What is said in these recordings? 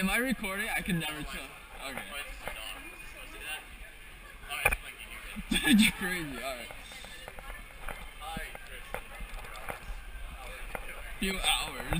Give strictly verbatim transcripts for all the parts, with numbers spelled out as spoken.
am I recording? I can never tell. Okay. You're crazy, alright. Few hours.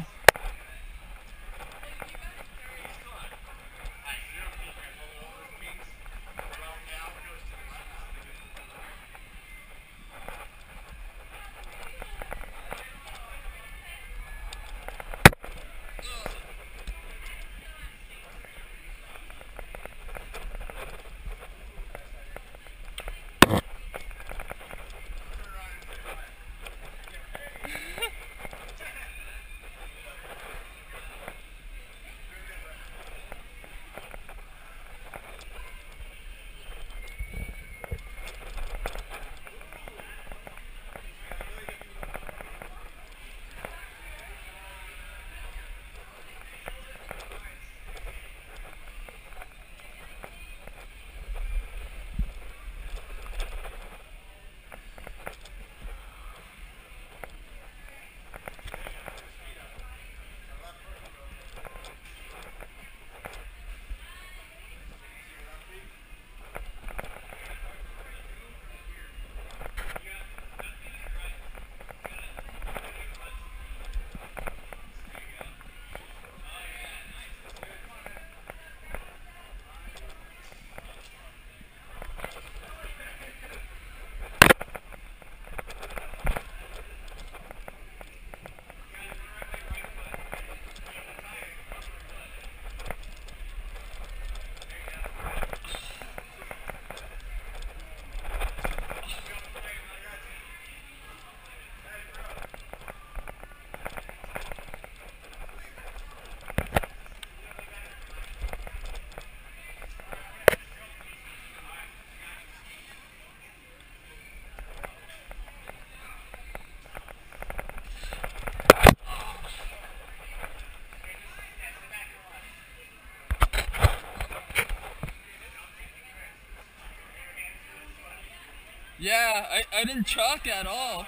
Yeah, I, I didn't chalk at all.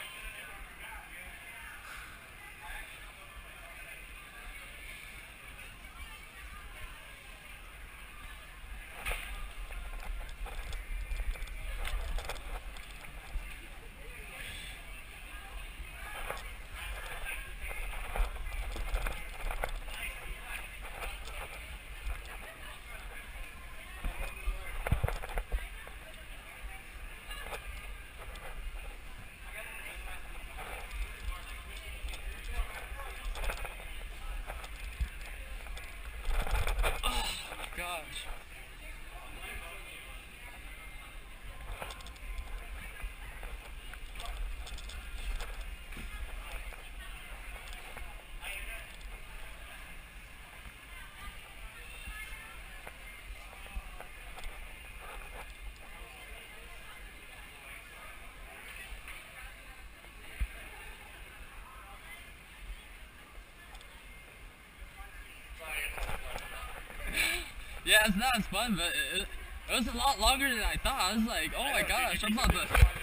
Gosh. Yeah, it's not as fun, but it, it was a lot longer than I thought. I was like, oh my gosh, I'm about to